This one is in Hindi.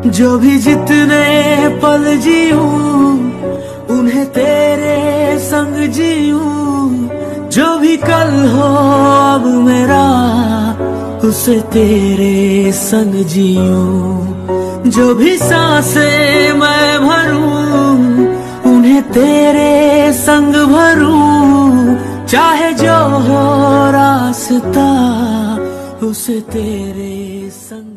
जो भी जितने पल जीऊं उन्हें तेरे संग जीऊं। जो भी कल हो अब मेरा उसे तेरे संग जीऊं। जो भी सांसें मैं भरूं उन्हें तेरे संग भरूं। चाहे जो हो रास्ता उसे तेरे संग